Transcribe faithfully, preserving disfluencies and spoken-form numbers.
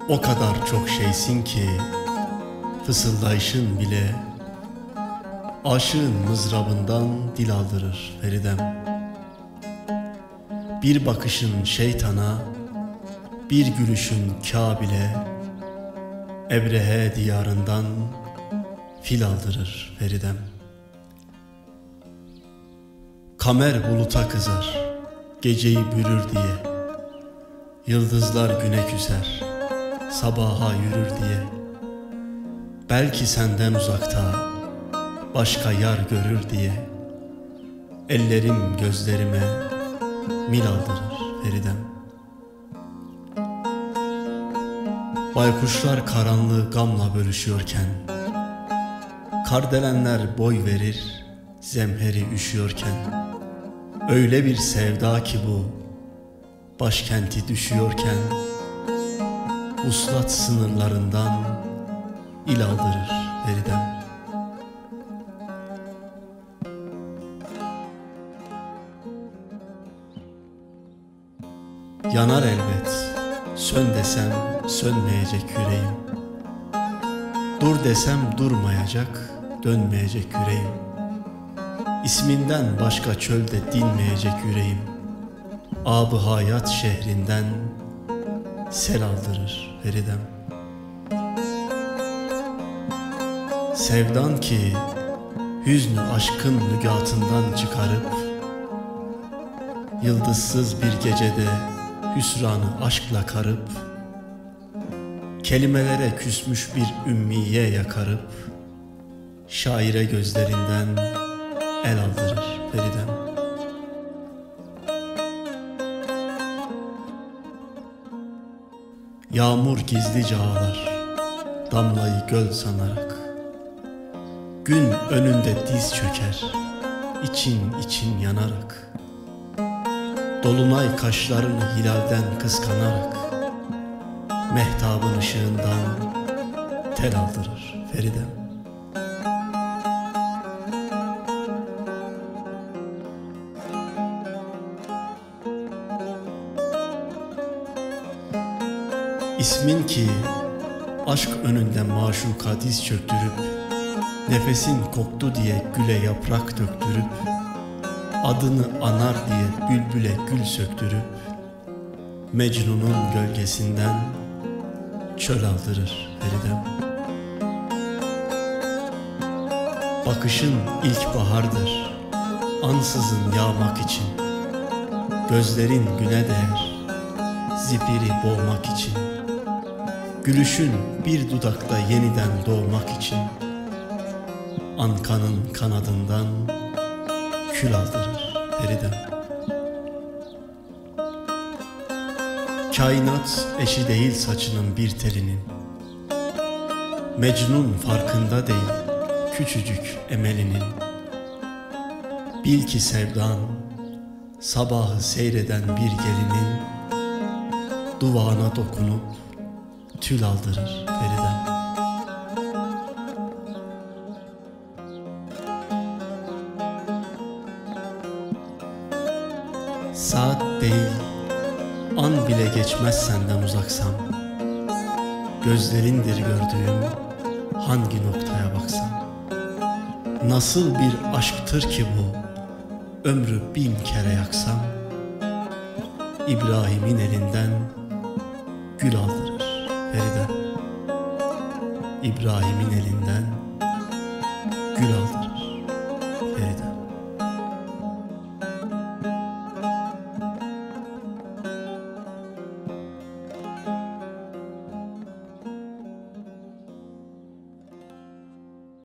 O kadar çok şeysin ki fısıldayışın bile aşığın mızrabından dil aldırır Feridem. Bir bakışın şeytana, bir gülüşün Kabil'e, Ebrehe diyarından fil aldırır Feridem. Kamer buluta kızar, geceyi bürür diye, yıldızlar güne küser, sabaha yürür diye. Belki senden uzakta başka yar görür diye, ellerim gözlerime mil aldırır Feridem. Baykuşlar karanlığı gamla bölüşüyorken, kardelenler boy verir zemheri üşüyorken, öyle bir sevda ki bu başkenti düşüyorken, vuslat sınırlarından il aldırır Feridem. Yanar elbet, sön desem sönmeyecek yüreğim, dur desem durmayacak, dönmeyecek yüreğim. İsminden başka çölde dinmeyecek yüreğim, Ab-ı hayat şehrinden sel aldırır Feridem. Sevdan ki hüznü aşkın lügatından çıkarıp, yıldızsız bir gecede hüsranı aşkla karıp, kelimelere küsmüş bir ümmiye yakarıp, şaire gözlerinden el aldırır Feridem. Yağmur gizlice ağlar, damlayı göl sanarak, gün önünde diz çöker, için için yanarak, dolunay kaşlarını hilalden kıskanarak, mehtabın ışığından tel aldırır Feridem. İsmin ki aşk önünde maşuka diz çöktürüp, nefesin koktu diye güle yaprak döktürüp, adını anar diye bülbüle gül söktürüp, Mecnun'un gölgesinden çöl aldırır Feridem. Bakışın ilk bahardır, ansızın yağmak için, gözlerin güne değer, zifiri boğmak için, gülüşün bir dudakta yeniden doğmak için, Ankanın kanadından kül aldırır Feridem. Kainat eşi değil saçının bir telinin, Mecnun farkında değil küçücük emelinin. Bil ki sevdan sabahı seyreden bir gelinin, duvağına dokunup tül aldırır Feridem. Saat değil, an bile geçmez senden uzaksam, gözlerindir gördüğüm hangi noktaya baksam. Nasıl bir aşktır ki bu, ömrü bin kere yaksam, İbrahim'in elinden gül aldırır Feridem. İbrahim'in elinden gül aldırır.